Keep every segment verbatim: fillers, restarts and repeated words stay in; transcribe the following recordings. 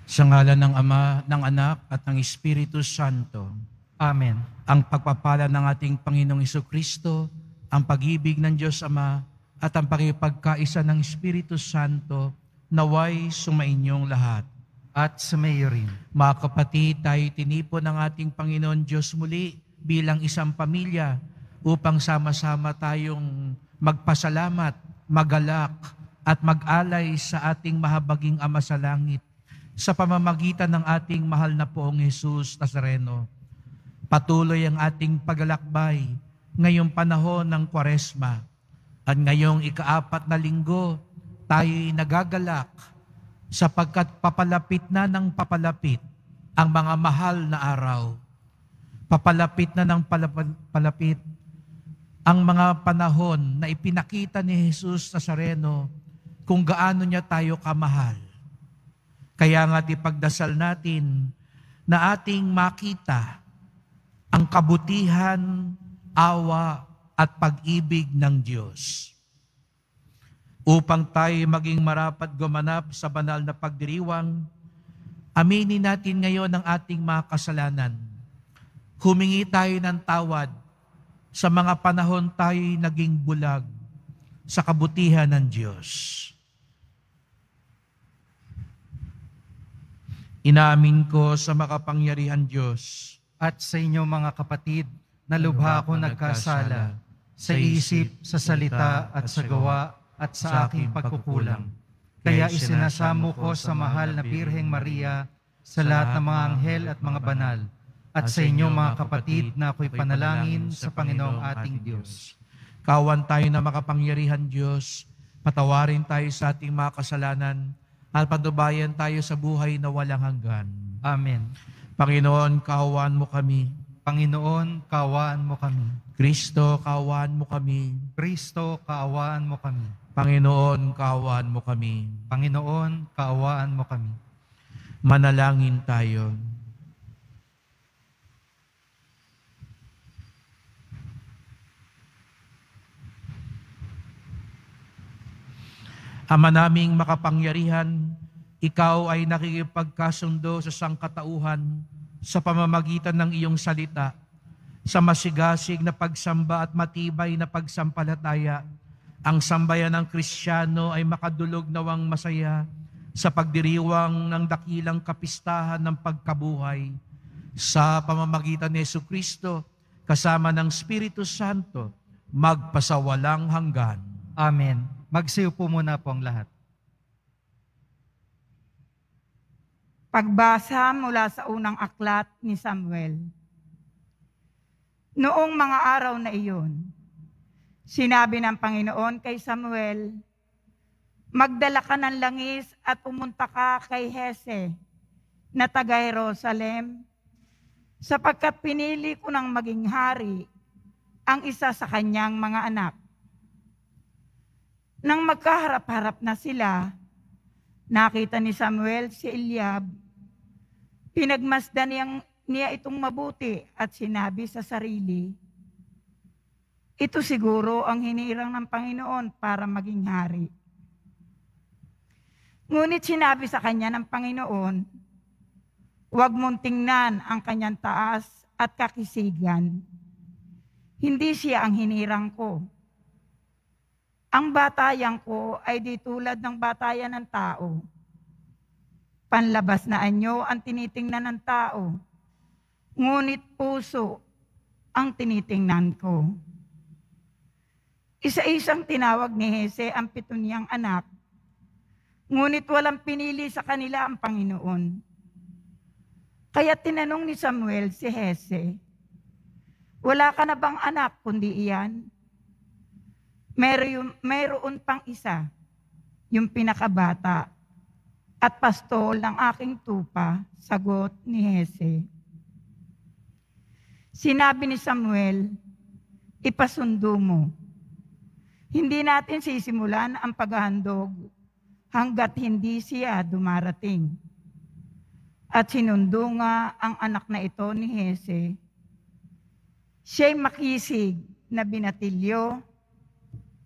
Sa ngalan ng Ama, ng Anak, at ng Espiritu Santo. Amen. Ang pagpapala ng ating Panginoong Jesucristo, ang pag-ibig ng Diyos Ama, at ang pakipagkaisa ng Espiritu Santo, naway sumainyong lahat. At sa mayo rin. Mga kapatid, tayo tinipon ng ating Panginoon Diyos muli bilang isang pamilya upang sama-sama tayong magpasalamat, magalak, at mag-alay sa ating mahabaging Ama sa langit sa pamamagitan ng ating mahal na Poong Jesus Nazareno. Patuloy ang ating paglalakbay ngayong panahon ng Kwaresma at ngayong ikaapat na linggo tayo'y nagagalak sapagkat papalapit na ng papalapit ang mga mahal na araw. Papalapit na ng palapit ang mga panahon na ipinakita ni Jesus Nazareno kung gaano niya tayo kamahal. Kaya nga ipagdasal natin na ating makita ang kabutihan, awa at pag-ibig ng Diyos. Upang tayo maging marapat gumanap sa banal na pagdiriwang, aminin natin ngayon ang ating mga kasalanan. Humingi tayo ng tawad sa mga panahon tayo'y naging bulag sa kabutihan ng Diyos. Inaamin ko sa makapangyarihan Diyos at sa inyo mga kapatid, na lubha ako nagkasala sa isip, sa salita at sa gawa at sa aking pagkukulang. Kaya isinasamo ko sa mahal na Birheng Maria, sa lahat ng mga anghel at mga banal, at sa inyo mga kapatid na ako'y panalangin sa Panginoong ating Diyos. Kawan tayo na makapangyarihan Diyos, patawarin tayo sa ating mga kasalanan, at patubayan tayo sa buhay na walang hanggan. Amen. Panginoon, kaawaan mo kami. Panginoon, kaawaan mo kami. Kristo, kaawaan mo kami. Kristo, kaawaan mo kami. Panginoon, kaawaan mo kami. Panginoon, kaawaan mo kami. Manalangin tayo. Ama naming makapangyarihan, ikaw ay nakikipagkasundo sa sangkatauhan sa pamamagitan ng iyong salita, sa masigasig na pagsamba at matibay na pagsampalataya. Ang sambayan ng Kristiyano ay makadulog nawang masaya sa pagdiriwang ng dakilang kapistahan ng pagkabuhay sa pamamagitan ni Jesucristo kasama ng Espiritu Santo magpasawalang hanggan. Amen. Magsiyo po muna po ang lahat. Pagbasa mula sa unang aklat ni Samuel. Noong mga araw na iyon, sinabi ng Panginoon kay Samuel, magdala ka ng langis at pumunta ka kay Hese na taga Jerusalem, sapagkat pinili ko ng maging hari ang isa sa kanyang mga anak. Nang magkaharap-harap na sila, nakita ni Samuel si Eliab. Pinagmasdan niyang, niya itong mabuti at sinabi sa sarili, ito siguro ang hinirang ng Panginoon para maging hari. Ngunit sinabi sa kanya ng Panginoon, huwag mong tingnan ang kanyang taas at kakisigan. Hindi siya ang hinirang ko. Ang batayan ko ay di tulad ng batayan ng tao. Panlabas na anyo ang tinitingnan ng tao, ngunit puso ang tinitingnan ko. Isa-isang tinawag ni Hese ang pito niyang anak, ngunit walang pinili sa kanila ang Panginoon. Kaya tinanong ni Samuel si Hese, wala ka na bang anak kundi iyan? Meron, meron pang isa, yung pinakabata, at pastol ng aking tupa, sagot ni Hese. Sinabi ni Samuel, ipasundo mo. Hindi natin sisimulan ang paghahandog hanggat hindi siya dumarating. At sinundo nga ang anak na ito ni Hese. Siya'y makisig na binatilyo,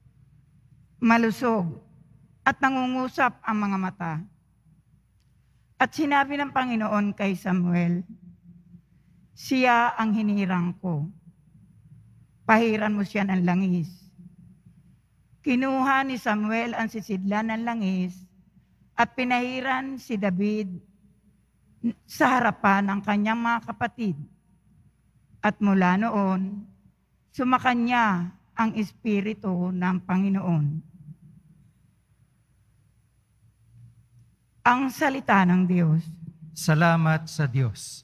malusog, at nangungusap ang mga mata. At sinabi ng Panginoon kay Samuel, siya ang hinirang ko. Pahiran mo siya ng langis. Kinuha ni Samuel ang sisidlan ng langis at pinahiran si David sa harapan ng kanyang mga kapatid. At mula noon, sumakanya ang Espiritu ng Panginoon. Ang salita ng Diyos. Salamat sa Diyos.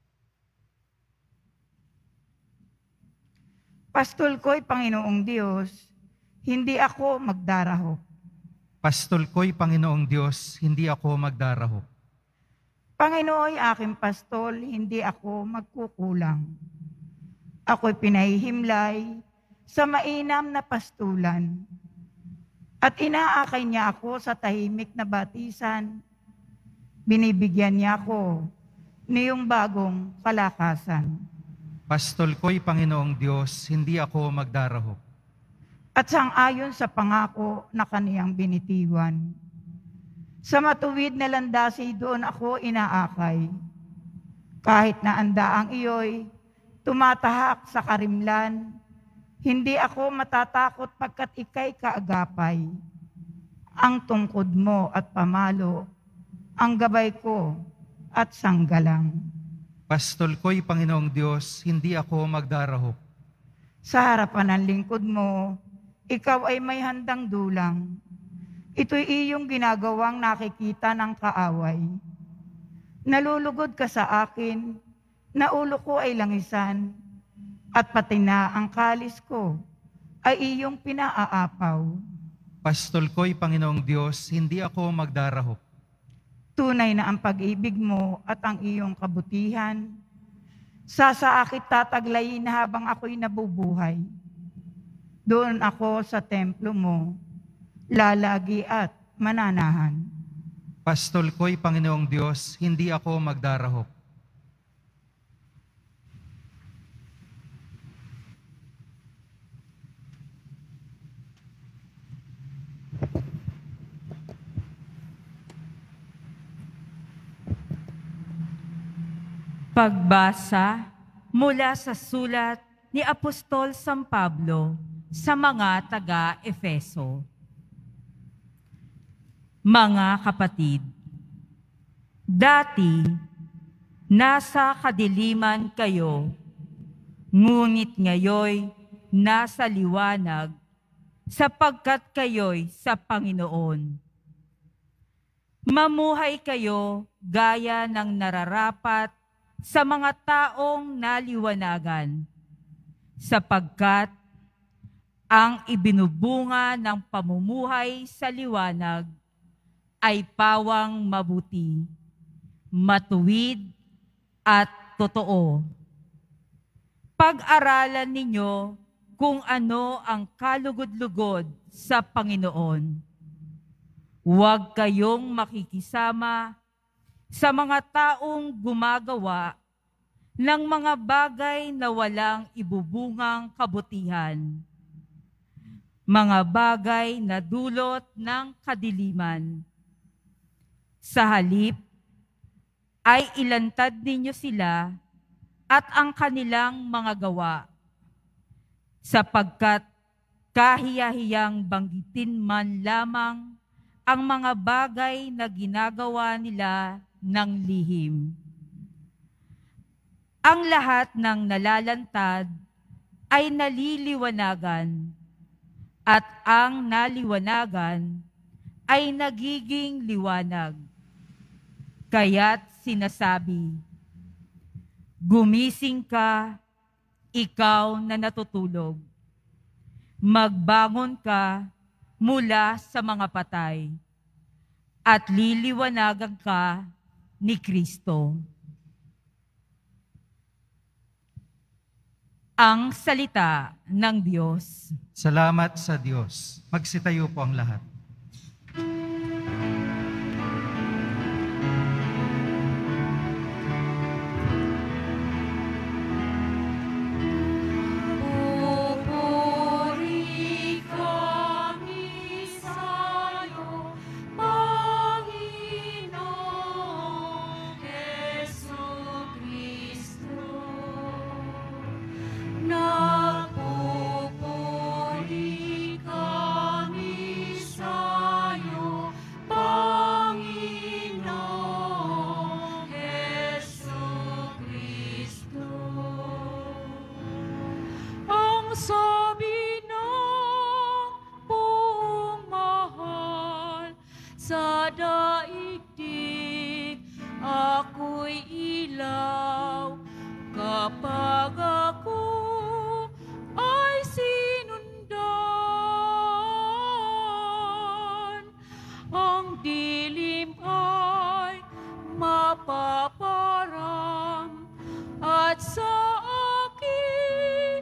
Pastol ko'y Panginoong Diyos, hindi ako magdarahop. Pastol ko'y Panginoong Diyos, hindi ako magdarahop. Panginooy aking pastol, hindi ako magkukulang. Ako'y pinahihimlay sa mainam na pastulan. At inaakay niya ako sa tahimik na batisan. Binibigyan niya ako niyong bagong kalakasan. Pastol ko'y Panginoong Diyos, hindi ako magdarahop. At sang-ayon sa pangako na kaniyang binitiwan. Sa matuwid na landasi doon ako inaakay. Kahit na andaang iyo'y tumatahak sa karimlan, hindi ako matatakot pagkat ika'y kaagapay. Ang tungkod mo at pamalo, ang gabay ko at sanggalang. Pastol ko'y Panginoong Diyos, hindi ako magdarahop. Sa harapan ng lingkod mo, ikaw ay may handang dulang. Ito'y iyong ginagawang nakikita ng kaaway. Nalulugod ka sa akin, na ulo ko ay langisan, at pati na ang kalis ko ay iyong pinaaapaw. Pastol ko'y Panginoong Diyos, hindi ako magdarahop. Tunay na ang pag-ibig mo at ang iyong kabutihan, sasaakit tataglayin habang ako'y nabubuhay. Doon ako sa templo mo, lalagi at mananahan. Pastol ko'y Panginoong Diyos, hindi ako magdarahop. Pagbasa mula sa sulat ni Apostol San Pablo sa mga taga-Efeso. Mga kapatid, dati nasa kadiliman kayo, ngunit ngayoy nasa liwanag sapagkat kayo'y sa Panginoon. Mamuhay kayo gaya ng nararapat sa mga taong naliwanagan, sapagkat ang ibinubunga ng pamumuhay sa liwanag ay pawang mabuti, matuwid at totoo. Pag-aralan ninyo kung ano ang kalugod-lugod sa Panginoon. Huwag kayong makikisama sa mga taong gumagawa ng mga bagay na walang ibubungang kabutihan, mga bagay na dulot ng kadiliman. Sa halip, ay ilantad ninyo sila at ang kanilang mga gawa, sapagkat kahiya-hiyang banggitin man lamang ang mga bagay na ginagawa nila ng lihim. Ang lahat ng nalalantad ay naliliwanagan, at ang naliwanagan ay nagiging liwanag. Kaya't sinasabi, gumising ka, ikaw na natutulog. Magbangon ka mula sa mga patay, at liliwanagan ka ni Kristo. Ang salita ng Diyos. Salamat sa Diyos. Magsitayo po ang lahat. daigdig, ako'y ilaw kapag ako ay sinundan. Ang dilim ay mapaparang at sa akin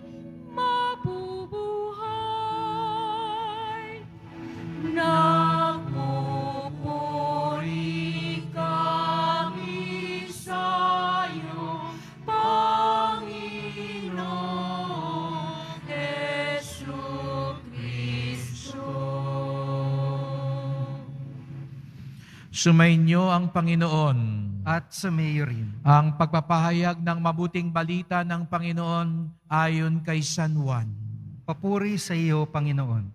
mabubuhay. Nagpupuri kami sa'yo, Panginoon Jesucristo. Sumainyo ang Panginoon. At sumayo rin. Ang pagpapahayag ng mabuting balita ng Panginoon ayon kay San Juan. Papuri sa iyo, Panginoon.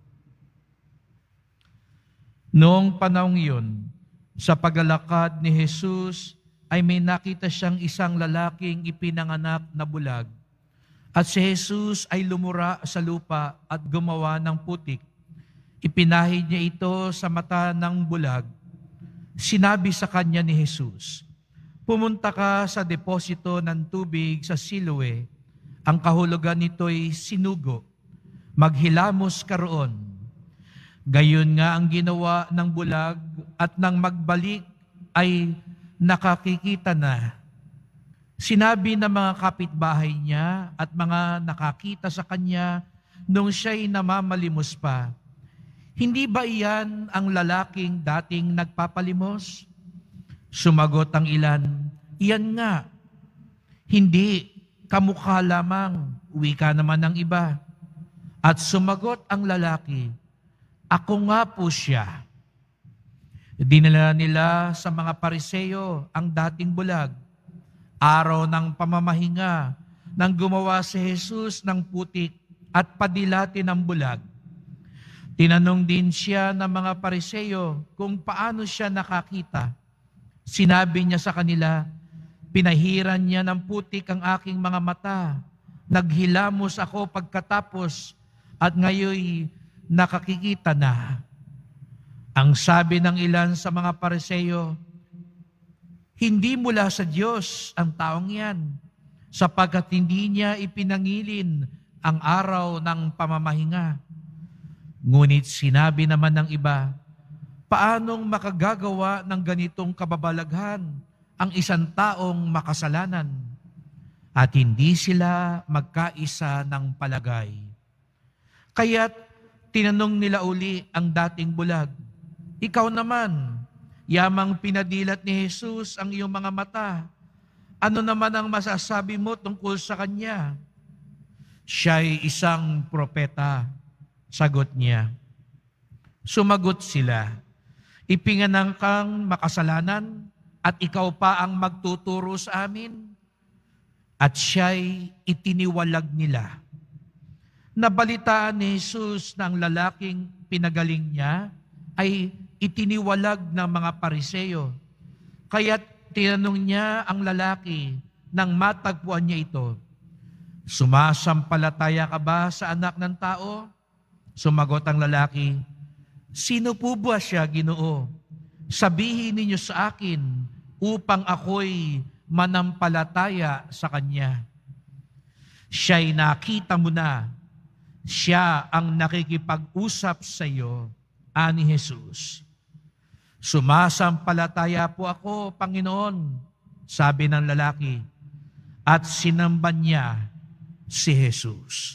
Noong panahong iyon, sa paglalakad ni Jesus ay may nakita siyang isang lalaking ipinanganak na bulag. At si Jesus ay lumura sa lupa at gumawa ng putik. Ipinahid niya ito sa mata ng bulag. Sinabi sa kanya ni Jesus, "Pumunta ka sa deposito ng tubig sa Siloe. Ang kahulugan nito'y sinugo. Maghilamos ka roon." Gayon nga ang ginawa ng bulag at nang magbalik ay nakakikita na. Sinabi ng mga kapitbahay niya at mga nakakita sa kanya nung siya'y namamalimos pa, "Hindi ba iyan ang lalaking dating nagpapalimos?" Sumagot ang ilan, "Iyan nga." "Hindi, kamukha lamang," wika naman ng iba. At sumagot ang lalaki, "Ako nga po siya." Dinala nila sa mga Pariseo ang dating bulag. Araw ng pamamahinga nang gumawa si Jesus ng putik at padilati ng bulag. Tinanong din siya ng mga Pariseo kung paano siya nakakita. Sinabi niya sa kanila, "Pinahiran niya ng putik ang aking mga mata. Naghilamos ako pagkatapos at ngayon nakakikita na." Ang sabi ng ilan sa mga Pariseo, "Hindi mula sa Diyos ang taong yan, sapagkat hindi niya ipinangilin ang araw ng pamamahinga." Ngunit sinabi naman ng iba, "Paanong makagagawa ng ganitong kababalaghan ang isang taong makasalanan?" At hindi sila magkaisa ng palagay. Kaya't tinanong nila uli ang dating bulag, "Ikaw naman, yamang pinadilat ni Jesus ang iyong mga mata, ano naman ang masasabi mo tungkol sa kanya?" "Siya'y isang propeta," sagot niya. Sumagot sila, "Ipinganang kang makasalanan at ikaw pa ang magtuturo sa amin?" At siya'y itiniwalag nila. Nabalitaan ni Jesus na ang lalaking pinagaling niya ay itiniwalag ng mga Pariseo. Kaya't tinanong niya ang lalaki nang matagpuan niya ito, "Sumasampalataya ka ba sa anak ng tao?" Sumagot ang lalaki, "Sino po ba siya, Ginoo? Sabihin ninyo sa akin upang ako'y manampalataya sa kanya." "Siya'y nakita mo na. Siya ang nakikipag-usap sa iyo," ani Jesus. "Sumasampalataya po ako, Panginoon," sabi ng lalaki, at sinamba niya si Jesus.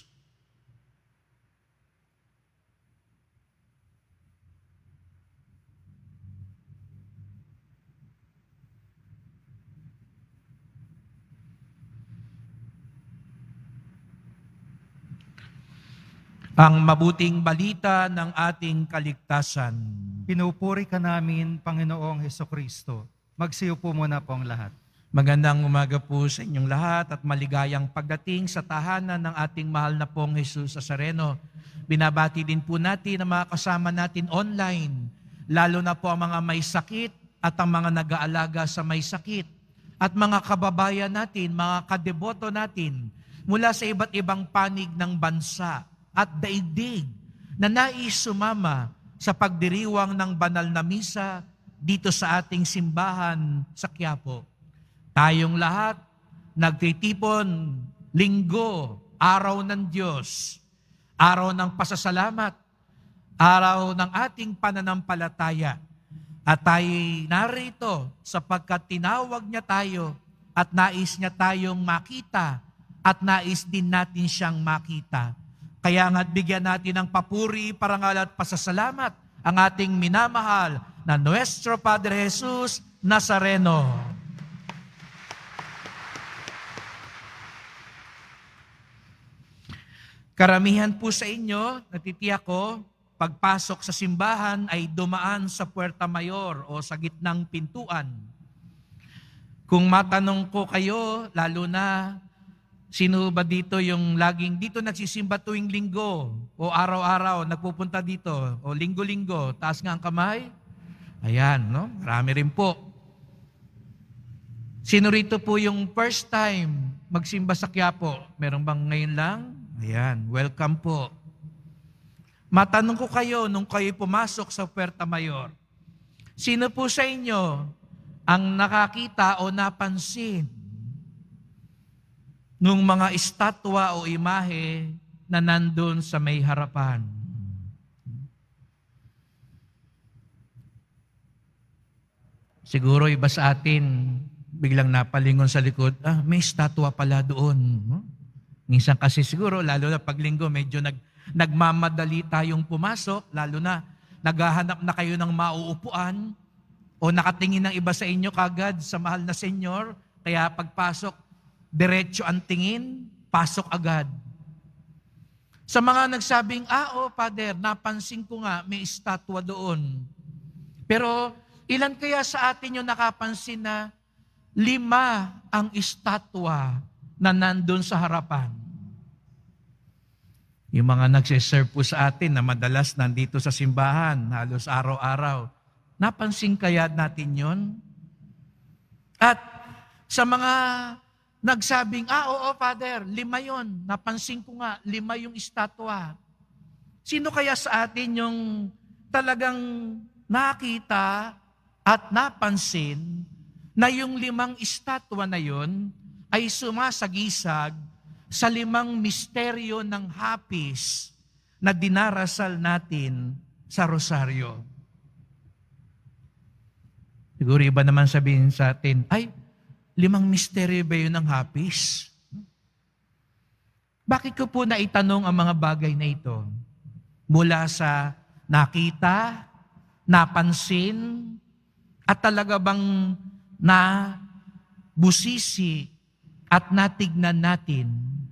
Ang mabuting balita ng ating kaligtasan. Pinupuri ka namin, Panginoong Hesukristo. Magsiyo po muna po ang lahat. Magandang umaga po sa inyong lahat at maligayang pagdating sa tahanan ng ating mahal na pong Jesus Nazareno. Binabati din po natin ang mga kasama natin online, lalo na po ang mga may sakit at ang mga nag-aalaga sa may sakit, at mga kababayan natin, mga kadeboto natin, mula sa iba't ibang panig ng bansa at daigdig na nais sumama sa pagdiriwang ng banal na misa dito sa ating simbahan sa Quiapo. Tayong lahat nagtitipon, linggo, araw ng Diyos, araw ng pasasalamat, araw ng ating pananampalataya. At tayo'y narito sapagkat tinawag niya tayo at nais niya tayong makita at nais din natin siyang makita. Kaya nga't bigyan natin ng papuri, parangal at pasasalamat ang ating minamahal na Nuestro Padre Jesus Nazareno. Karamihan po sa inyo, natitiyak ko, pagpasok sa simbahan ay dumaan sa Puerta Mayor o sa gitnang pintuan. Kung matanong ko kayo, lalo na, sino ba dito yung laging dito nagsisimba tuwing linggo o araw-araw nagpupunta dito o linggo-linggo, taas nga ang kamay? Ayan, no? Marami rin po. Sino rito po yung first time magsimba sa Quiapo? Meron bang ngayon lang? Ayan, welcome po. Matanong ko kayo nung kayo pumasok sa Puerta Mayor, sino po sa inyo ang nakakita o napansin nung mga estatwa o imahe na nandun sa may harapan? Siguro iba sa atin, biglang napalingon sa likod, ah, may estatwa pala doon. No? Minsan kasi siguro, lalo na paglinggo, medyo nag, nagmamadali tayong pumasok, lalo na naghahanap na kayo ng mauupuan o nakatingin ng iba sa inyo kagad sa mahal na senyor, kaya pagpasok, diretso ang tingin, pasok agad. Sa mga nagsabing, ah, oh, Father, napansin ko nga, may estatwa doon. Pero ilan kaya sa atin yung nakapansin na lima ang estatwa na nandun sa harapan? Yung mga nagsiserve po sa atin na madalas nandito sa simbahan, halos araw-araw, napansin kaya natin yon? At sa mga nagsabing, ah, oo, Father, lima yon. Napansin ko nga, lima yung estatwa. Sino kaya sa atin yung talagang nakita at napansin na yung limang estatwa na yon ay sumasagisag sa limang misteryo ng hapis na dinarasal natin sa rosaryo? Siguro iba naman sabihin sa atin, ay, limang misteryo ba yun ng hapis? Bakit ko po naitanong ang mga bagay na ito? Mula sa nakita, napansin, at talaga bang na busisi at natignan natin?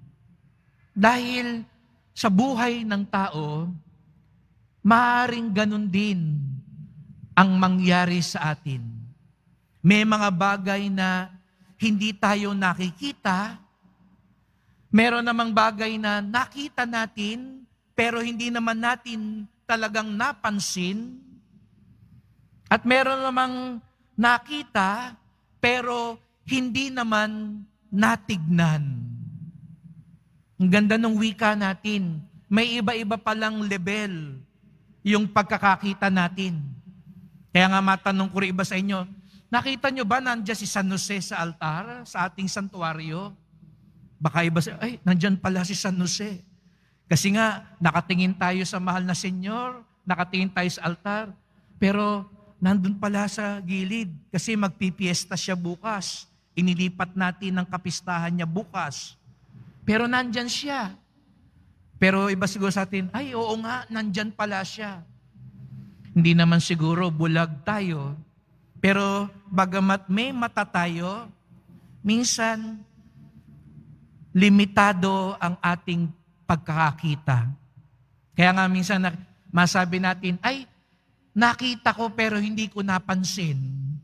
Dahil sa buhay ng tao, maaaring ganun din ang mangyari sa atin. May mga bagay na hindi tayo nakikita, meron namang bagay na nakita natin, pero hindi naman natin talagang napansin, at meron namang nakita, pero hindi naman natignan. Ang ganda ng wika natin. May iba-iba palang level yung pagkakakita natin. Kaya nga matanong ko rin iba sa inyo, nakita nyo ba nandiyan si San Jose sa altar, sa ating santuario? Baka iba sa, ay, nandiyan pala si San Jose. Kasi nga, nakatingin tayo sa mahal na Senyor, nakatingin tayo sa altar, pero nandun pala sa gilid kasi magpipiesta siya bukas. Inilipat natin ang kapistahan niya bukas. Pero nandyan siya. Pero iba siguro sa atin, ay oo nga, nandyan pala siya. Hindi naman siguro bulag tayo. Pero bagamat may mata tayo, minsan limitado ang ating pagkakakita. Kaya nga minsan masabi natin, ay nakita ko pero hindi ko napansin.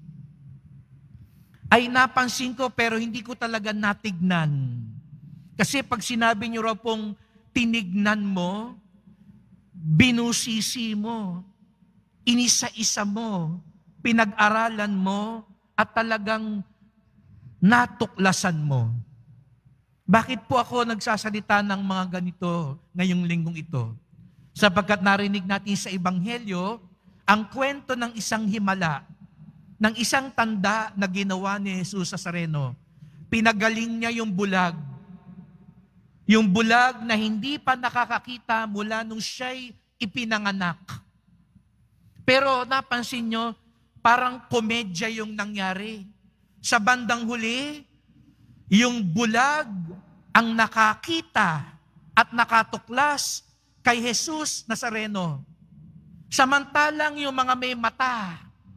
Ay napansin ko pero hindi ko talaga natignan. Kasi pag sinabi niyo raw pong tinignan mo, binusisi mo, inisa-isa mo, pinag-aralan mo, at talagang natuklasan mo. Bakit po ako nagsasalita ng mga ganito ngayong linggong ito? Sapagkat narinig natin sa Ebanghelyo, ang kwento ng isang himala ng isang tanda na ginawa ni Jesus Nazareno. Pinagaling niya yung bulag. Yung bulag na hindi pa nakakakita mula nung siya'y ipinanganak. Pero napansin nyo, parang komedya yung nangyari. Sa bandang huli, yung bulag ang nakakita at nakatuklas kay Jesus Nazareno. Samantalang yung mga may mata,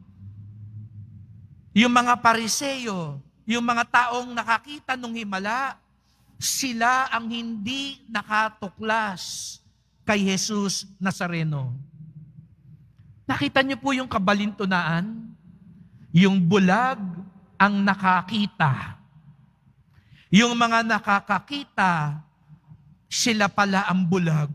yung mga Pariseo, yung mga taong nakakita nung himala, sila ang hindi nakatuklas kay Jesus Nazareno. Nakita niyo po yung kabalintunaan? Yung bulag ang nakakita. Yung mga nakakakita, sila pala ang bulag.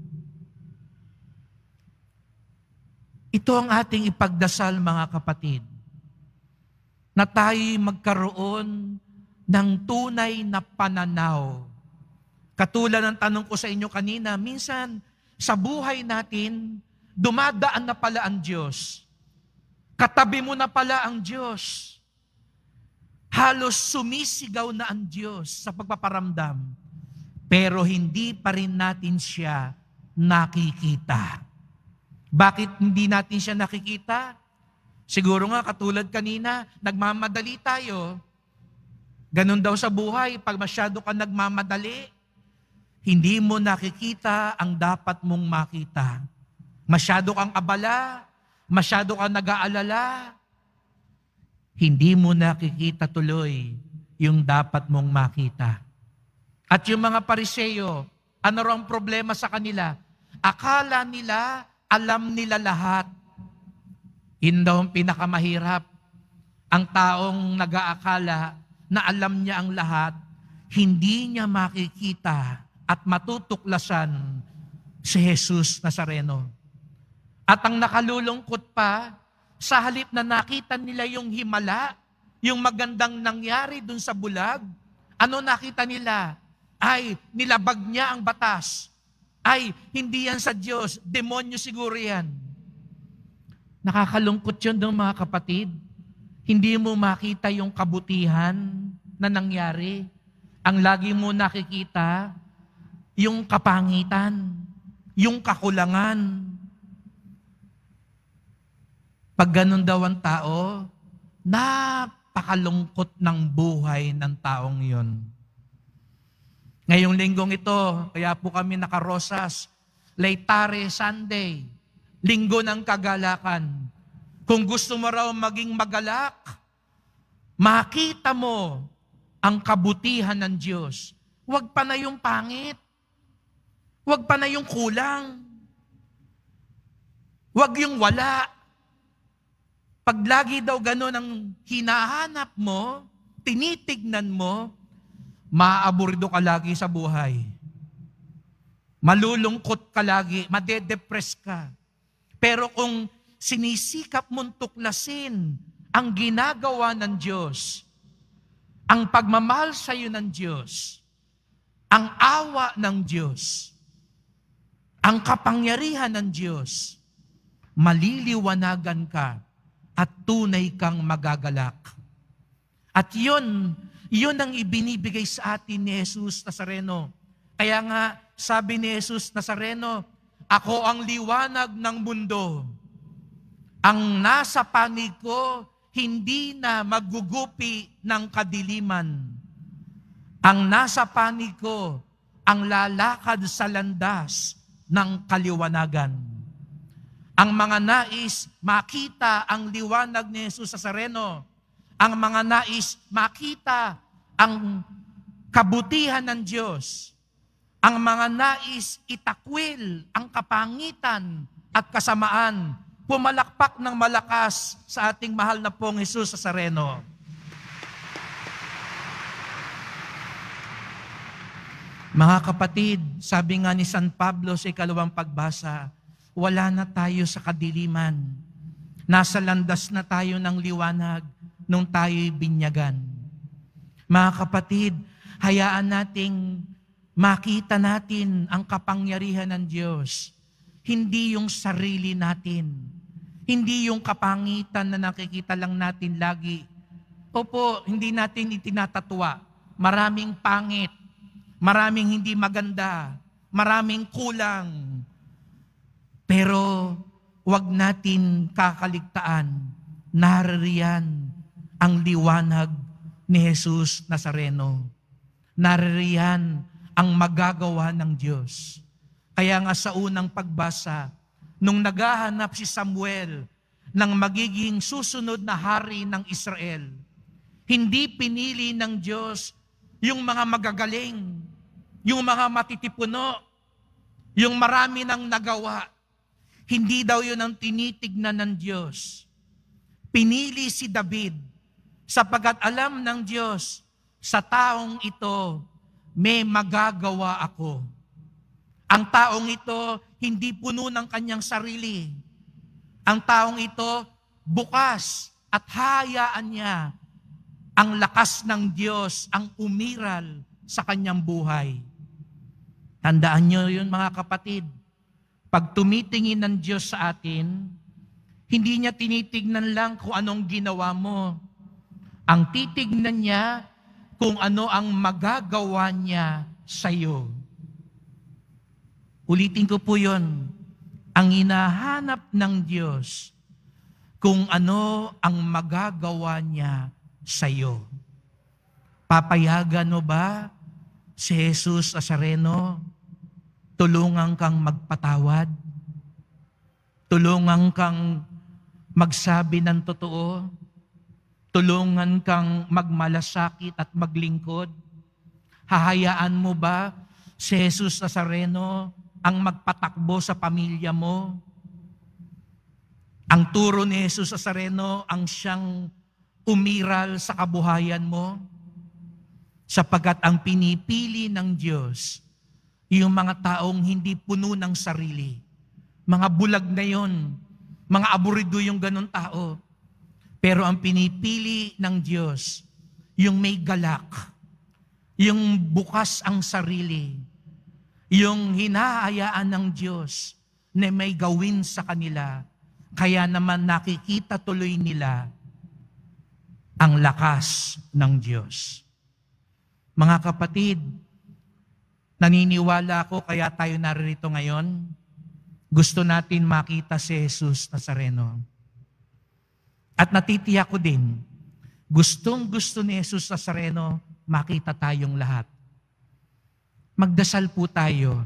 Ito ang ating ipagdasal, mga kapatid, na tayo'y magkaroon ng tunay na pananaw. Katulad ng tanong ko sa inyo kanina, minsan sa buhay natin, dumadaan na pala ang Diyos. Katabi mo na pala ang Diyos. Halos sumisigaw na ang Diyos sa pagpaparamdam. Pero hindi pa rin natin siya nakikita. Bakit hindi natin siya nakikita? Siguro nga katulad kanina, nagmamadali tayo. Ganun daw sa buhay, pag masyado ka nagmamadali, hindi mo nakikita ang dapat mong makita. Masyado kang abala, masyado kang nag-aalala, hindi mo nakikita tuloy yung dapat mong makita. At yung mga Pariseo, ano raw ang problema sa kanila? Akala nila, alam nila lahat. Yun daw ang pinakamahirap. Ang taong nag-aakala na alam niya ang lahat, hindi niya makikita at matutuklasan si Jesus Nazareno. At ang nakalulungkot pa, sa halip na nakita nila yung himala, yung magandang nangyari dun sa bulag, ano nakita nila? Ay, nilabag niya ang batas. Ay, hindi yan sa Diyos, demonyo siguro yan. Nakakalungkot yun ng mga kapatid. Hindi mo makita yung kabutihan na nangyari. Ang lagi mo nakikita, yung kapangitan, yung kakulangan. Pag ganun daw ang tao, napakalungkot ng buhay ng taong yun. Ngayong linggong ito, kaya po kami nakarosas, Laetare Sunday, linggo ng kagalakan. Kung gusto mo raw maging magalak, makita mo ang kabutihan ng Diyos. Huwag pa na yung pangit. Huwag pa na yung kulang. Huwag yung wala. Pag lagi daw gano'n ang hinahanap mo, tinitignan mo, maaaburido ka lagi sa buhay. Malulungkot ka lagi, madedepress ka. Pero kung sinisikap mong tuklasin ang ginagawa ng Diyos, ang pagmamahal sa iyo ng Diyos, ang awa ng Diyos, ang kapangyarihan ng Diyos, maliliwanagan ka at tunay kang magagalak. At yun, yun ang ibinibigay sa atin ni Jesus Nazareno. Kaya nga, sabi ni Jesus Nazareno, ako ang liwanag ng mundo. Ang nasa panig ko, hindi na magugupi ng kadiliman. Ang nasa panig ko, ang lalakad sa landas ng kaliwanagan. Ang mga nais makita ang liwanag ni Jesus Nazareno, ang mga nais makita ang kabutihan ng Diyos, ang mga nais itakwil ang kapangitan at kasamaan, pumalakpak ng malakas sa ating mahal na pong Jesus Nazareno. Mga kapatid, sabi nga ni San Pablo sa ikalawang pagbasa, wala na tayo sa kadiliman. Nasa landas na tayo ng liwanag nung tayo'y binyagan. Mga kapatid, hayaan nating makita natin ang kapangyarihan ng Diyos. Hindi yung sarili natin. Hindi yung kapangitan na nakikita lang natin lagi. Opo, hindi natin itinatatwa. Maraming pangit, maraming hindi maganda, maraming kulang. Pero wag natin kakaligtaan, naririyan ang liwanag ni Jesus Nazareno. Naririyan ang magagawa ng Diyos. Kaya nga sa unang pagbasa, nung naghahanap si Samuel ng magiging susunod na hari ng Israel, hindi pinili ng Diyos yung mga magagaling, yung mga matitipuno, yung marami nang nagawa. Hindi daw yun ang tinitignan ng Diyos. Pinili si David sapagkat alam ng Diyos, sa taong ito, may magagawa ako. Ang taong ito, hindi puno ng kanyang sarili. Ang taong ito, bukas at hayaan niya ang lakas ng Diyos ang umiral sa kanyang buhay. Tandaan niyo yun mga kapatid. Pag tumitingin ng Diyos sa atin, hindi niya tinitignan lang kung anong ginawa mo. Ang titignan niya kung ano ang magagawa niya sa iyo. Ulitin ko po yun. Ang hinahanap ng Diyos kung ano ang magagawa niya sa iyo. Papayagan mo ba si Jesus Nazareno? Tulungan kang magpatawad? Tulungan kang magsabi ng totoo? Tulungan kang magmalasakit at maglingkod? Hahayaan mo ba si Jesus Nazareno ang magpatakbo sa pamilya mo? Ang turo ni Jesus Nazareno ang siyang umiral sa kabuhayan mo? Sapagkat ang pinipili ng Diyos, yung mga taong hindi puno ng sarili. Mga bulag na yon, mga aburido yung ganun tao. Pero ang pinipili ng Diyos, yung may galak, yung bukas ang sarili, yung hinahayaan ng Diyos na may gawin sa kanila, kaya naman nakikita tuloy nila ang lakas ng Diyos. Mga kapatid, naniniwala ako kaya tayo narito ngayon, gusto natin makita si Jesus Nazareno. At natitiyak ko din, gustong gusto ni Jesus Nazareno, makita tayong lahat. Magdasal po tayo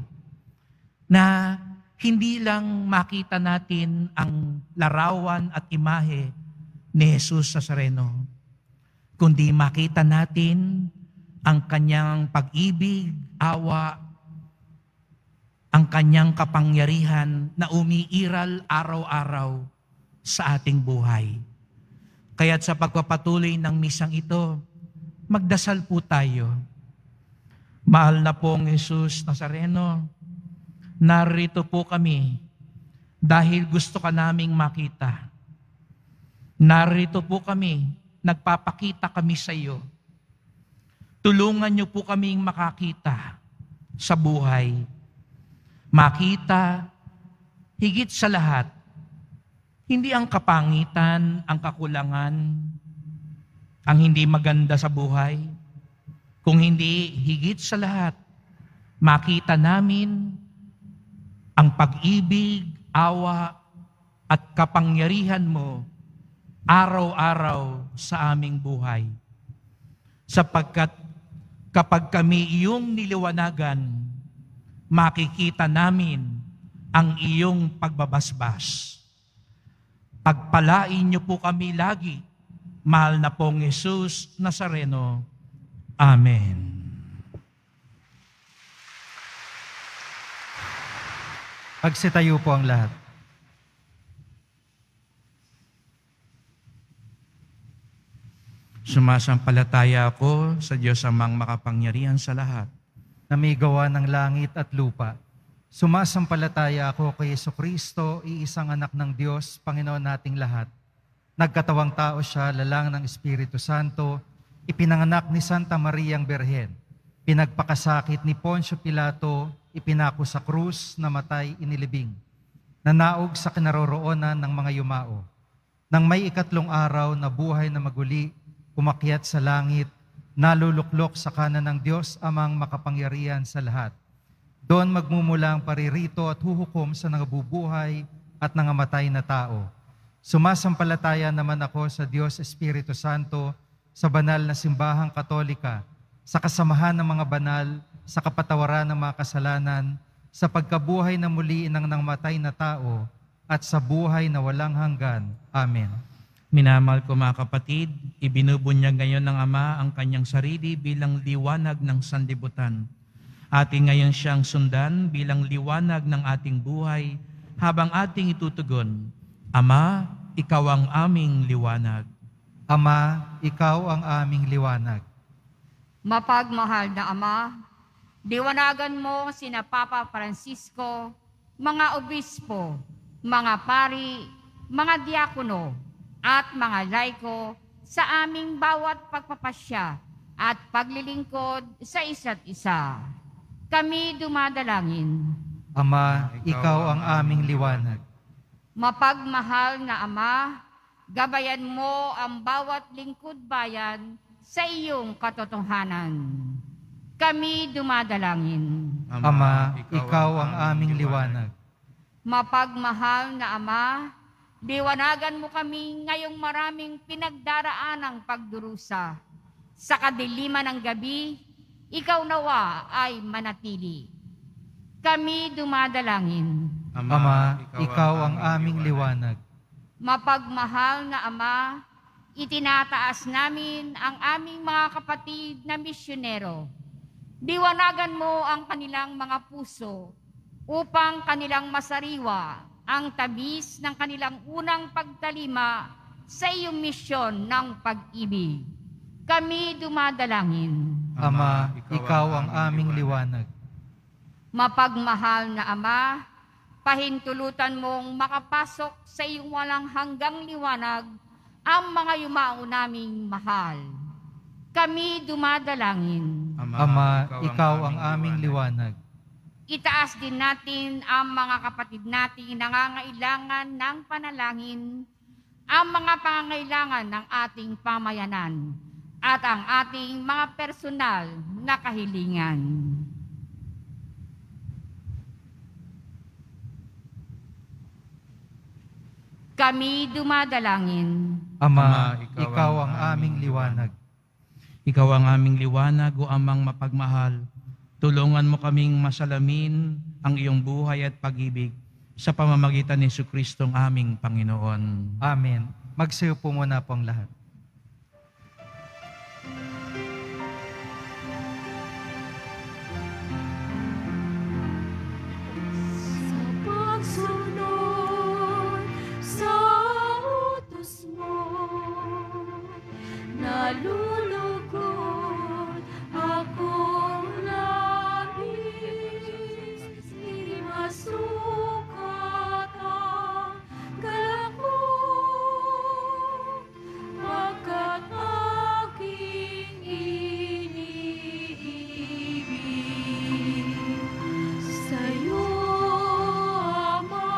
na hindi lang makita natin ang larawan at imahe ni Jesus Nazareno, kundi makita natin ang kanyang pag-ibig, awa, ang kanyang kapangyarihan na umiiral araw-araw sa ating buhay. Kaya't sa pagpapatuloy ng misang ito, magdasal po tayo. Mahal na pong Jesus Nazareno, narito po kami dahil gusto ka naming makita. Narito po kami, nagpapakita kami sa iyo. Tulungan niyo po kaming makakita sa buhay. Makita, higit sa lahat, hindi ang kapangitan, ang kakulangan, ang hindi maganda sa buhay, kung hindi higit sa lahat, makita namin ang pag-ibig, awa, at kapangyarihan mo araw-araw sa aming buhay. Sapagkat kapag kami iyong niliwanagan, makikita namin ang iyong pagbabasbas. Pagpalain niyo po kami lagi, mahal na pong Jesus Nazareno. Amen. Pagsitayo po ang lahat. Sumasampalataya ako sa Diyos amang makapangyarihan sa lahat, Na may gawa ng langit at lupa. Sumasampalataya ako kay Jesucristo, iisang anak ng Diyos, Panginoon nating lahat. Nagkatawang tao siya, lalang ng Espiritu Santo, ipinanganak ni Santa Mariang Birhen, pinagpakasakit ni Poncio Pilato, ipinako sa krus, namatay, inilibing. na naog sa kinaroroonan ng mga yumao. Nang may ikatlong araw na buhay na maguli, umakyat sa langit, naluluklok sa kanan ng Diyos amang makapangyarihan sa lahat. Doon magmumula ang paririto at huhukom sa nangabubuhay at nangamatay na tao. Sumasampalataya naman ako sa Diyos Espiritu Santo, sa banal na simbahang katolika, sa kasamahan ng mga banal, sa kapatawaran ng mga kasalanan, sa pagkabuhay na muli ng nangamatay na tao, at sa buhay na walang hanggan. Amen. Minamahal ko mga kapatid, ibinubunyag ngayon ng Ama ang kanyang sarili bilang liwanag ng sanlibutan. Ating ngayon siyang sundan bilang liwanag ng ating buhay habang ating itutugon, Ama, Ikaw ang aming liwanag. Ama, Ikaw ang aming liwanag. Mapagmahal na Ama, liwanagan mo sina Papa Francisco, mga obispo, mga pari, mga diakono, at mga laiko sa aming bawat pagpapasya at paglilingkod sa isa't isa. Kami dumadalangin. Ama, Ikaw ang aming liwanag. Mapagmahal na Ama, gabayan mo ang bawat lingkod bayan sa iyong katotohanan. Kami dumadalangin. Ama, Ikaw ang aming liwanag. Mapagmahal na Ama, liwanagan mo kami ngayong maraming pinagdaraanang pagdurusa. Sa kadiliman ng gabi, ikaw nawa ay manatili. Kami dumadalangin. Ama, Ikaw ang aming liwanag. Mapagmahal na Ama, itinataas namin ang aming mga kapatid na misyonero. Liwanagan mo ang kanilang mga puso upang kanilang masariwa ang tabis ng kanilang unang pagtalima sa iyong misyon ng pag-ibig. Kami dumadalangin. Ama, Ikaw ang aming liwanag. Mapagmahal na Ama, pahintulutan mong makapasok sa iyong walang hanggang liwanag ang mga yumao naming mahal. Kami dumadalangin. Ama, Ikaw ang aming liwanag. Itaas din natin ang mga kapatid nating nangangailangan ng panalangin, ang mga pangangailangan ng ating pamayanan, at ang ating mga personal na kahilingan. Kami dumadalangin. Ama, Ikaw ang aming liwanag. Ikaw ang aming liwanag, o Amang mapagmahal. Tulungan mo kaming masalamin ang iyong buhay at pag-ibig sa pamamagitan ni Jesucristo ang aming Panginoon. Amen. Magsayo po muna po ang lahat. Sa pagsunod sa utos mo, nalulugod akong labis, di masukat ang galak mo, pagkat aking iniibig. Sa'yo, Ama,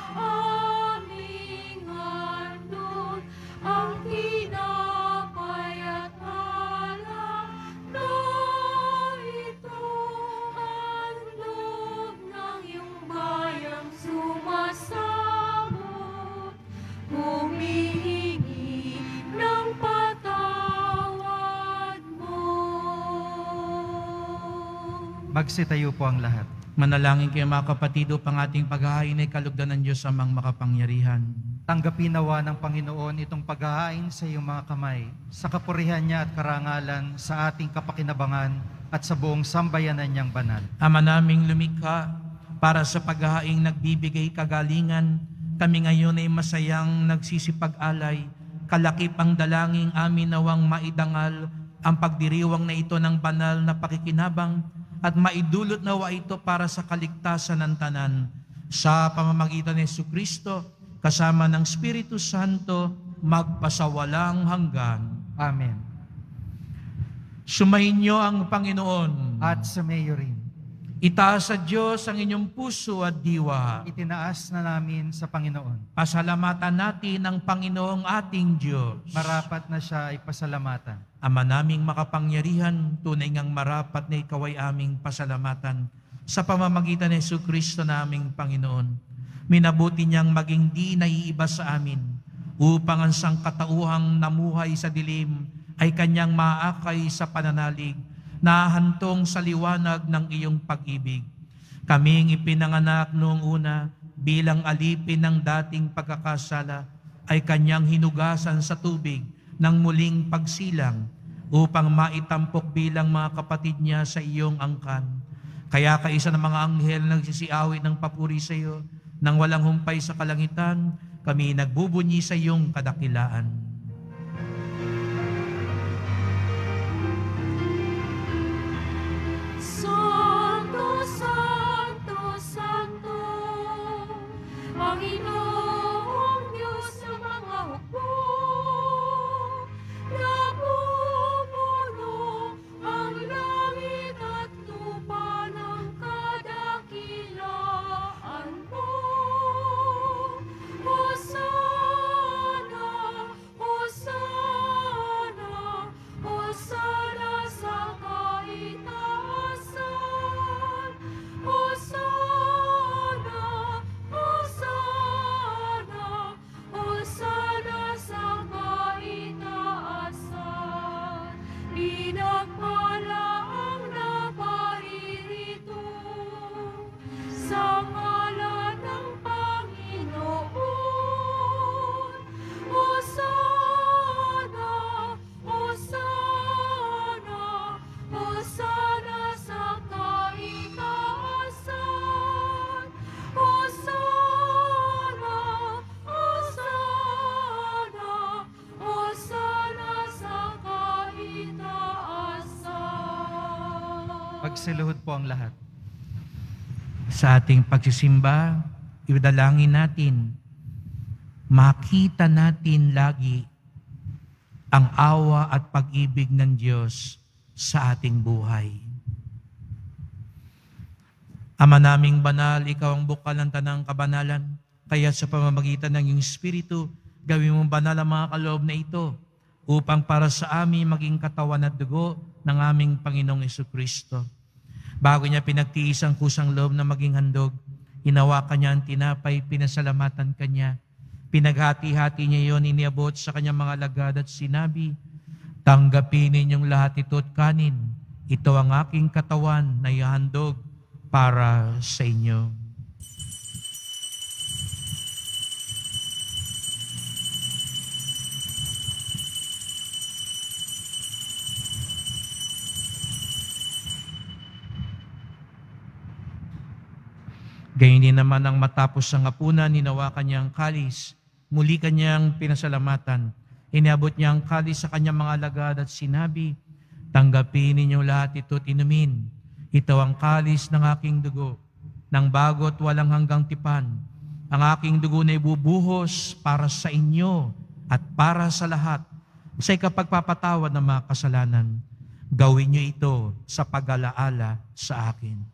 aming handog ang tinapay at alak na ito, handog ng iyong bayang sumasabot, humihingi ng patawad mo. Magsitayo po ang lahat. Manalangin kayo mga kapatid upang ating paghahain ay kalugdan ng Diyos amang makapangyarihan. Tanggapin nawa ng Panginoon itong paghahain sa iyong mga kamay, sa kapurihan niya at karangalan, sa ating kapakinabangan at sa buong sambayanan niyang banal. Ama naming lumikha, para sa paghahaing nagbibigay kagalingan, kami ngayon ay masayang nagsisipag-alay, kalakip ang dalangin amin nawang maidangal ang pagdiriwang na ito ng banal na pakikinabang at maidulot nawa ito para sa kaligtasan ng tanan. Sa pamamagitan ni Jesucristo, kasama ng Espiritu Santo, magpasawalang hanggan. Amen. Sumainyo ang Panginoon. At sa mayo rin. Itaas sa Diyos ang inyong puso at diwa. Itinaas na namin sa Panginoon. Pasalamatan natin ang Panginoong ating Diyos. Marapat na siya ay pasalamatan. Ama naming makapangyarihan, tunay ngang marapat na ikaw ay aming pasalamatan sa pamamagitan ni Jesucristo na aming Panginoon. Minabuti niyang maging di naiiba sa amin upang ang sangkatauhang namuhay sa dilim ay kanyang maakay sa pananalig na hantong sa liwanag ng iyong pag-ibig. Kaming ipinanganak noong una bilang alipin ng dating pagkakasala ay kanyang hinugasan sa tubig ng muling pagsilang upang maitampok bilang mga kapatid niya sa iyong angkan. Kaya kaisa ng mga anghel nagsisiawit ng papuri sa iyo, nang walang humpay sa kalangitan, kami nagbubunyi sa iyong kadakilaan. Santo, Santo, Santo, Panginoong Diyos ng mga hukbo, napupuno ang langit at lupa ng kadakilaan mo. Hosana, Hosana, Hosana sa kaitaasan. Hosana, Hosana, Hosana sa kaitaasan. Pinagpala ang naparirito sa ngalan ng Panginoon. Hosana, Hosana, Hosana sa kaitaasan. Hosana, Hosana, Hosana sa kaitaasan. Pagsiluhod po ang lahat. Sa ating pagsisimba, idalangin natin, makita natin lagi ang awa at pag-ibig ng Diyos sa ating buhay. Ama naming banal, ikaw ang bukal ng tanang kabanalan, kaya sa pamamagitan ng iyong Espiritu, gawin mong banal ang mga kaloob na ito, upang para sa amin maging katawan at dugo ng aming Panginoong Jesucristo. Bago niya pinagtiis ang kusang loob na maging handog, hinawakan niya ang tinapay, pinasalamatan kanya. Pinaghati-hati niya iyon, iniabot sa kanyang mga alagad at sinabi, tanggapin ninyong lahat ito at kanin. Ito ang aking katawan na ihahandog para sa inyo. Gayon din naman ang matapos ang hapunan, hinawakan niya ang kalis. Muli kanyang pinasalamatan. Iniabot niya ang kalis sa kanyang mga alagad at sinabi, tanggapin ninyong lahat ito at inumin. Ito ang kalis ng aking dugo, ng bago at walang hanggang tipan. Ang aking dugo na ibubuhos para sa inyo at para sa lahat sa ikapagpapatawad ng mga kasalanan. Gawin niyo ito sa pag-alaala sa akin.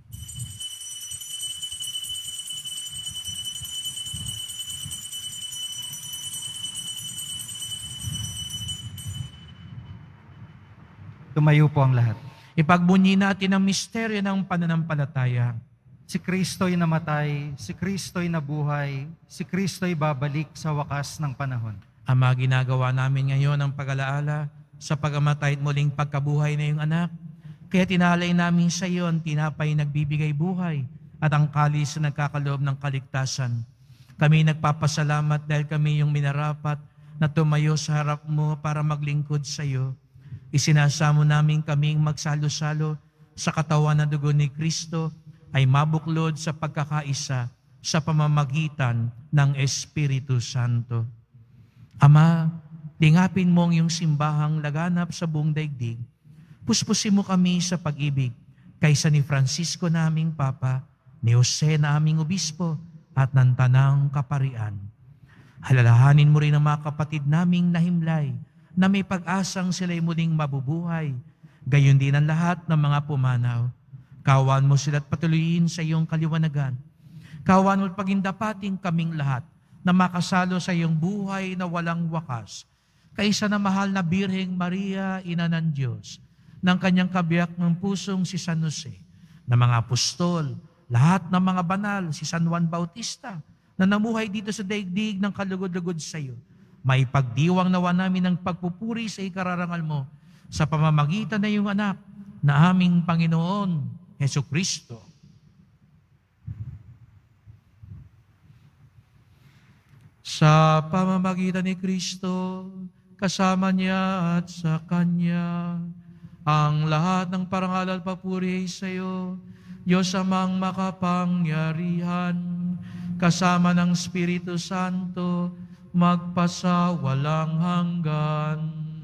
Tumayo po ang lahat. Ipagbunyi natin ang misteryo ng pananampalataya. Si Kristo'y namatay, si Kristo'y nabuhay, si Kristo'y babalik sa wakas ng panahon. Ama, ginagawa namin ngayon ang pag-alaala sa pagamatay at muling pagkabuhay na iyong anak. Kaya tinalay namin sa iyo ang tinapay nagbibigay buhay at ang kalis na nagkakaloob ng kaligtasan. Kami nagpapasalamat dahil kami yung minarapat na tumayo sa harap mo para maglingkod sa iyo. Isinasamo namin kaming magsalo-salo sa katawan na dugo ni Kristo ay mabuklod sa pagkakaisa sa pamamagitan ng Espiritu Santo. Ama, lingapin mo ang iyong simbahang laganap sa buong daigdig. Puspusin mo kami sa pag-ibig kaysa ni Francisco naming Papa, ni Jose na aming Obispo at ng Tanang Kaparian. Halalahanin mo rin ang mga kapatid naming nahimlay na may pag-asang sila'y muling mabubuhay, gayon din ang lahat ng mga pumanaw. Kawan mo sila at patuloyin sa iyong kaliwanagan. Kawan mo at pagindapating kaming lahat na makasalo sa iyong buhay na walang wakas. Kaisa na mahal na Birheng Maria, Ina ng Diyos, ng kanyang kabiyak ng pusong si San Jose, na mga apostol, lahat ng mga banal, si San Juan Bautista, na namuhay dito sa daigdig ng kalugod-lugod sa iyo. May pagdiwang nawa namin ng pagpupuri sa ikararangal mo sa pamamagitan na iyong anak na aming Panginoon, Hesus Kristo. Sa pamamagitan ni Kristo, kasama niya at sa Kanya, ang lahat ng parangal at papuri sa iyo, Diyos amang makapangyarihan, kasama ng Espiritu Santo, magpasa walang hanggan.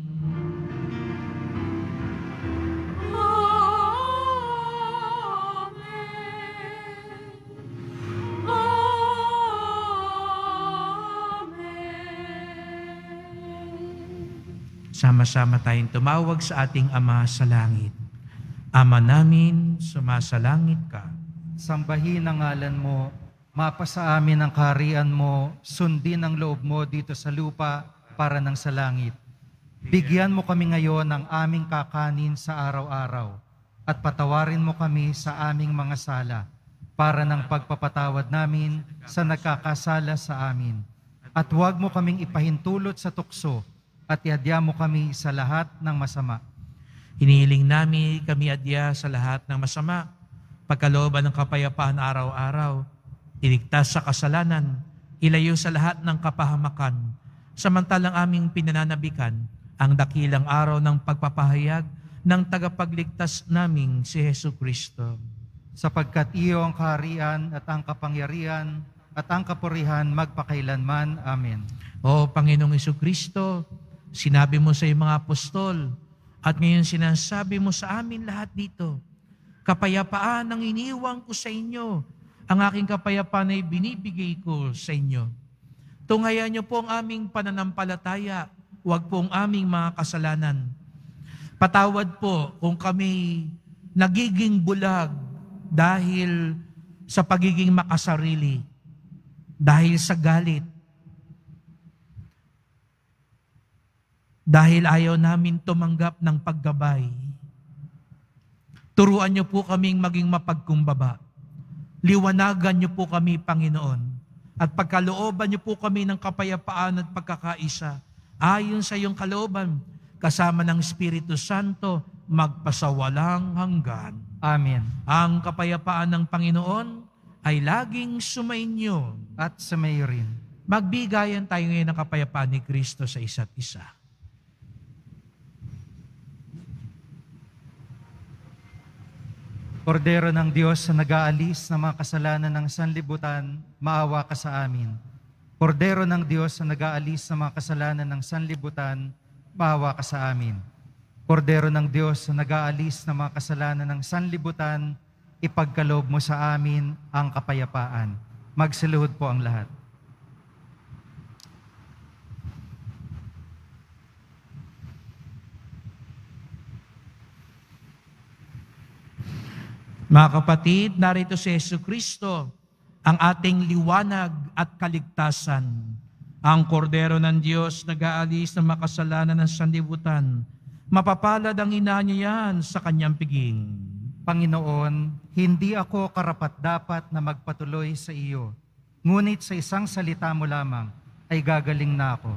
Sama-sama tayong tumawag sa ating Ama sa langit. Ama namin, sumasalangit ka. Sambahin ang ngalan mo, mapasa amin ang kaharian mo, sundin ang loob mo dito sa lupa para nang sa langit. Bigyan mo kami ngayon ng aming kakanin sa araw-araw at patawarin mo kami sa aming mga sala para ng pagpapatawad namin sa nagkakasala sa amin. At huwag mo kaming ipahintulot sa tukso at iadya mo kami sa lahat ng masama. Hinihiling namin kami adya sa lahat ng masama, pagkalooban ng kapayapaan araw-araw, iligtas sa kasalanan, ilayo sa lahat ng kapahamakan, samantalang aming pinananabikan ang dakilang araw ng pagpapahayag ng tagapagligtas naming si Hesus Kristo. Sapagkat iyo ang kaharian at ang kapangyarihan at ang kapurihan magpakailanman. Amen. O Panginoong Hesus Kristo, sinabi mo sa iyong mga apostol, at ngayon sinasabi mo sa amin lahat dito, kapayapaan ang iniwang ko sa inyo, ang aking kapayapaan ay binibigay ko sa inyo. Tungayan niyo po ang aming pananampalataya, huwag po ang aming mga kasalanan. Patawad po kung kami nagiging bulag dahil sa pagiging makasarili, dahil sa galit, dahil ayaw namin tumanggap ng paggabay. Turuan niyo po kaming maging mapagkumbaba. Liwanagan niyo po kami, Panginoon, at pagkalooban niyo po kami ng kapayapaan at pagkakaisa, ayon sa iyong kalooban, kasama ng Espiritu Santo, magpasawalang hanggan. Amen. Ang kapayapaan ng Panginoon ay laging sumainyo. At sa mayo rin. Magbigayan tayo ngayon ng kapayapaan ni Kristo sa isa't isa. Kordero ng Diyos na nag-aalis ng mga kasalanan ng sanlibutan, maawa ka sa amin. Kordero ng Diyos na nag-aalis ng mga kasalanan ng sanlibutan, maawa ka sa amin. Kordero ng Diyos na nag-aalis ng mga kasalanan ng sanlibutan, ipagkaloob mo sa amin ang kapayapaan. Magsiluhod po ang lahat. Mga kapatid, narito si Hesus Kristo, ang ating liwanag at kaligtasan. Ang kordero ng Diyos nag-aalis ng makasalanan ng sanlibutan. Mapapalad ang ina niya yan sa kanyang piging. Panginoon, hindi ako karapat-dapat na magpatuloy sa iyo, ngunit sa isang salita mo lamang ay gagaling na ako.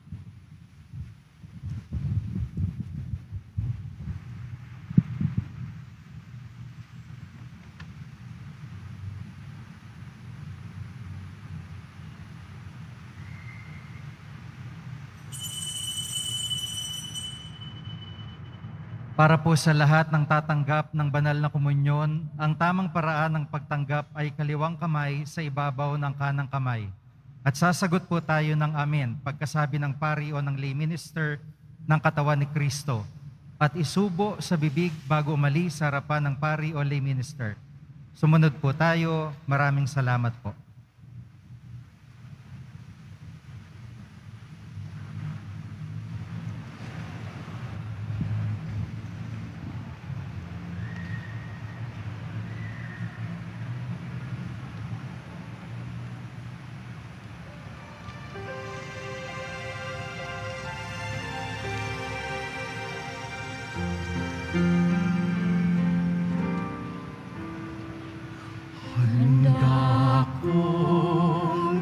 Para po sa lahat ng tatanggap ng banal na komunyon, ang tamang paraan ng pagtanggap ay kaliwang kamay sa ibabaw ng kanang kamay. At sasagot po tayo ng amen pagkasabi ng pari o ng lay minister ng katawan ni Kristo. At isubo sa bibig bago umalis sa harapan ng pari o lay minister. Sumunod po tayo. Maraming salamat po. Handa kong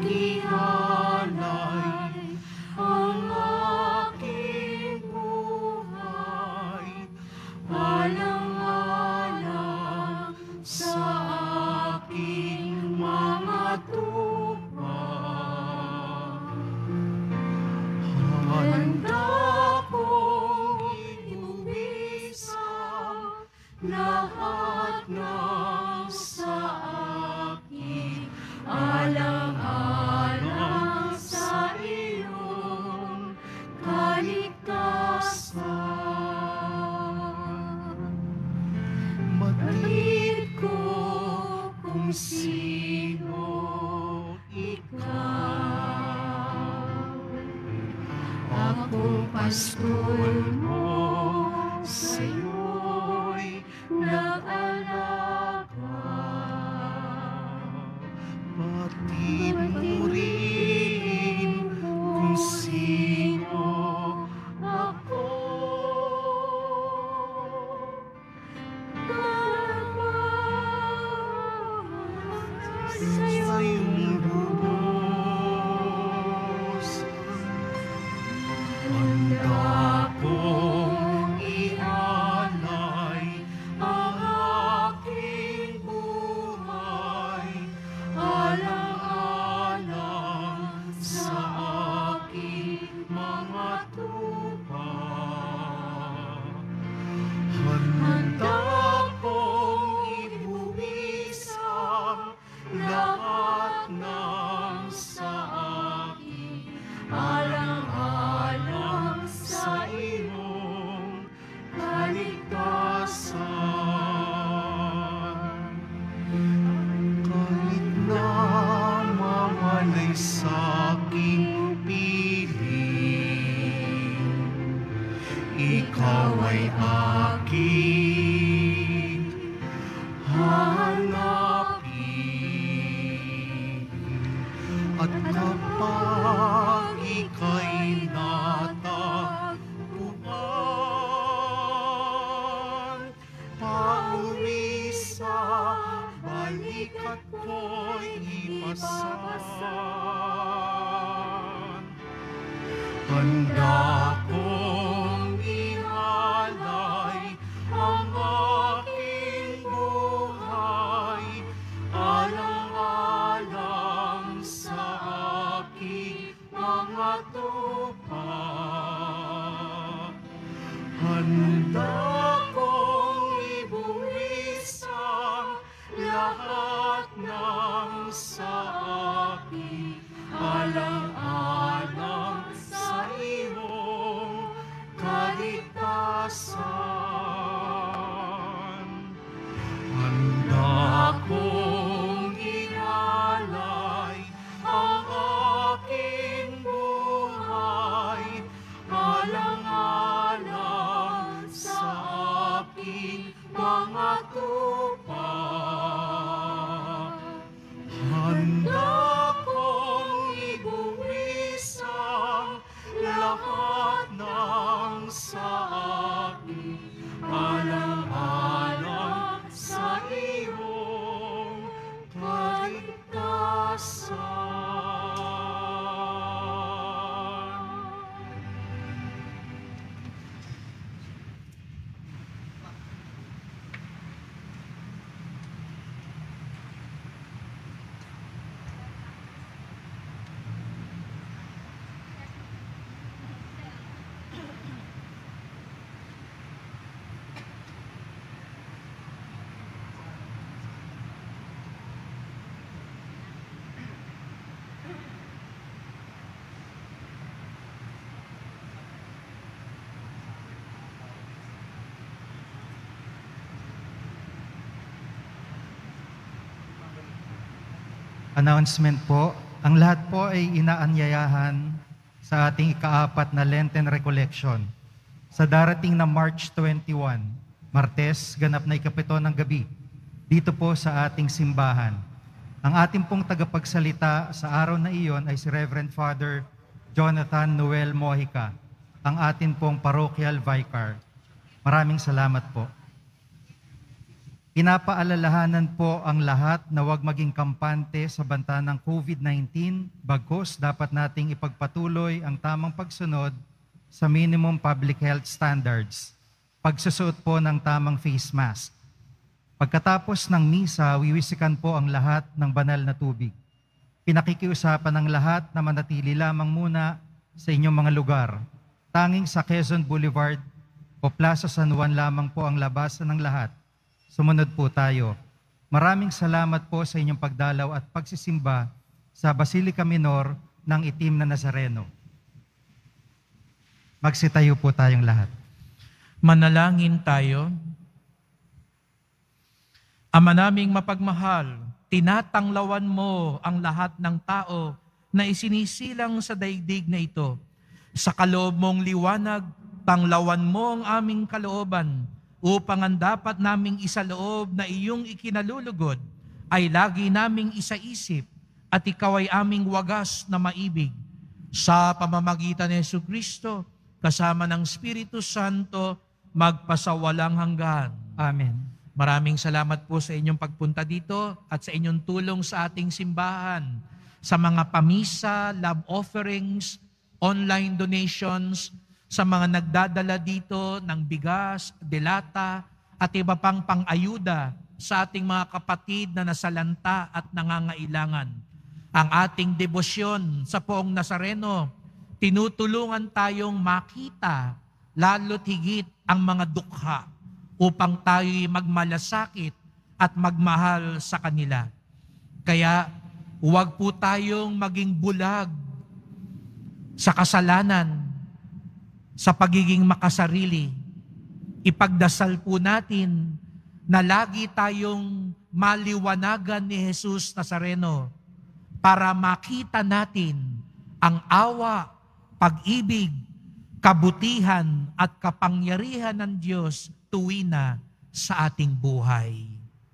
ialay ang aking buhay, alang-alang sa aking mga tupa. Handa kong ibuwisang lahat ng sa akin, alang-alang sa iyong kaligtasan. Batid ko kung sino ikaw, ako pastol mo, sa'yo'y nag-alaga. Batid mo rin kung sino ako. Sa iyong lubos, handa kong ialay ang aking buhay, alang-alang sa aking mga tupa. Handa kong ibuwisang lahat ng sa akin, alang-alang sa iyong kaligtasan. Kahit na mamalay sa'king piling, ikaw ay aking hanapin. At kapag ika'y natagpuan, pauwi sa balikat ko'y ipasan. Handa kong ialay ang aking buhay, alang-alang sa aking mga tupa. Handa kong ibuwisang lahat ng sa akin, alang-alang sa iyong kaligtasan. Handa kong ialay ang aking buhay, alang-alang sa aking mga tupa. Handa kong ibuwisang lahat ng sa akin, alang-alang sa iyong kaligtasan. Announcement po, ang lahat po ay inaanyayahan sa ating ikaapat na Lenten Recollection. Sa darating na March twenty-one, Martes, ganap na ikapito ng gabi, dito po sa ating simbahan. Ang ating pong tagapagsalita sa araw na iyon ay si Reverend Father Jonathan Noel Mojica, ang ating pong parochial vicar. Maraming salamat po. Pinapaalalahanan po ang lahat na huwag maging kampante sa banta ng COVID nineteen, bagkus dapat nating ipagpatuloy ang tamang pagsunod sa minimum public health standards, pagsusuot po ng tamang face mask. Pagkatapos ng misa, wiwisikan po ang lahat ng banal na tubig. Pinakikiusapan ng lahat na manatili lamang muna sa inyong mga lugar. Tanging sa Quezon Boulevard o Plaza San Juan lamang po ang labasan ng lahat. Sumunod po tayo. Maraming salamat po sa inyong pagdalaw at pagsisimba sa Basilica Minor ng Itim na Nazareno. Magsitayo po tayong lahat. Manalangin tayo. Ama naming mapagmahal, tinatanglawan mo ang lahat ng tao na isinisilang sa daigdig na ito. Sa kaloob mong liwanag, tanglawan mo ang aming kalooban upang ang dapat naming isaloob na iyong ikinalulugod ay lagi naming isaisip at ikaw ay aming wagas na maibig. Sa pamamagitan ni Jesucristo, kasama ng Espiritu Santo, magpasawalang hanggan. Amen. Maraming salamat po sa inyong pagpunta dito at sa inyong tulong sa ating simbahan, sa mga pamisa, love offerings, online donations, sa mga nagdadala dito ng bigas, delata, at iba pang pang-ayuda sa ating mga kapatid na nasalanta at nangangailangan. Ang ating debosyon sa Poong Nazareno, tinutulungan tayong makita lalo't higit ang mga dukha upang tayo'y magmalasakit at magmahal sa kanila. Kaya huwag po tayong maging bulag sa kasalanan, sa pagiging makasarili. Ipagdasal po natin na lagi tayong maliwanagan ni Jesus Nazareno para makita natin ang awa, pag-ibig, kabutihan at kapangyarihan ng Diyos tuwina sa ating buhay.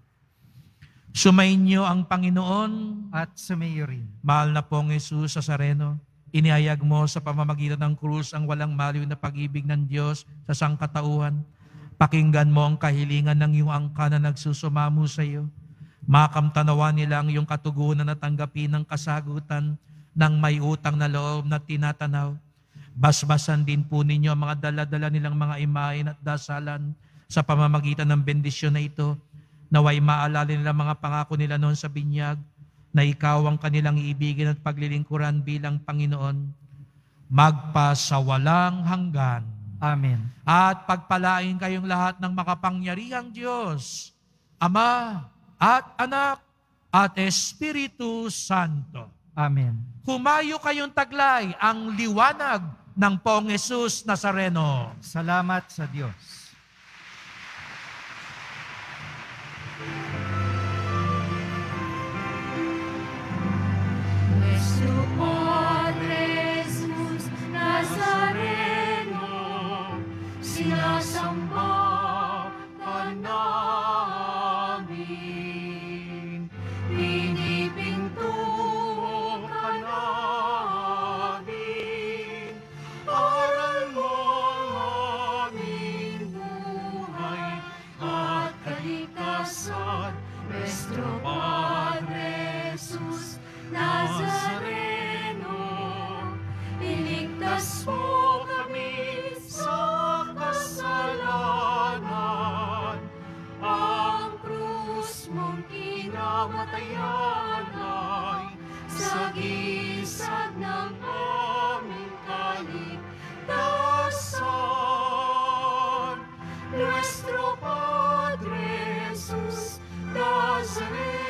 Sumainyo ang Panginoon At sumayo rin. mahal na pong Jesus Nazareno. Iniayag mo sa pamamagitan ng krus ang walang maliw na pag-ibig ng Diyos sa sangkatauhan. Pakinggan mo ang kahilingan ng iyong angka na nagsusumamo sa iyo. Makamtanawan nila ang iyong katugunan at tanggapin ng kasagutan ng may utang na loob na tinatanaw. Basbasan din po ninyo ang mga dala-dala nilang mga imahin at dasalan sa pamamagitan ng bendisyon na ito. Naway maalala nila mga pangako nila noon sa binyag, na ikaw ang kanilang iibigin at paglilingkuran bilang Panginoon, magpasawalang hanggan. Amen. At pagpalain kayong lahat ng makapangyarihang Diyos, Ama at Anak at Espiritu Santo. Amen. Humayo kayong taglay ang liwanag ng Poong Jesus Nazareno. Salamat sa Diyos. Nuestro Padre Jesus Nazareno, sinasamba ka namin, pinipinto ka namin, aral mo ang aming buhay at kaligtasan, Nuestro Padre Jesus Nazareno, iligtas mo kami sa kasalanan. Ang krus mong kinamatayan ay sagisag ng aming kaligtasan. Nuestro Padre Jesus Nazareno,